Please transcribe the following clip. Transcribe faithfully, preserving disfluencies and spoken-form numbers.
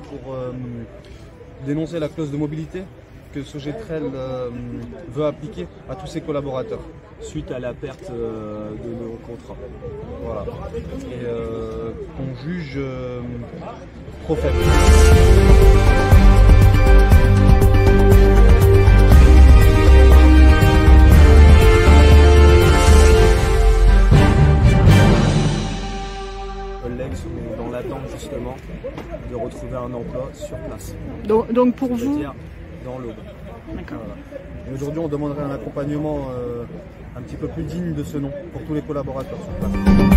c'est pour euh, dénoncer la clause de mobilité que Sogetrel euh, veut appliquer à tous ses collaborateurs. Suite à la perte euh, de nos contrats. Voilà. Et euh, qu'on juge euh, trop faible. Collègues sont dans l'attente justement de retrouver un emploi sur place. Donc, donc pour vous, C'est-à-dire dans l'aube. d'accord. Voilà. Et aujourd'hui, on demanderait un accompagnement euh, un petit peu plus digne de ce nom pour tous les collaborateurs sur place.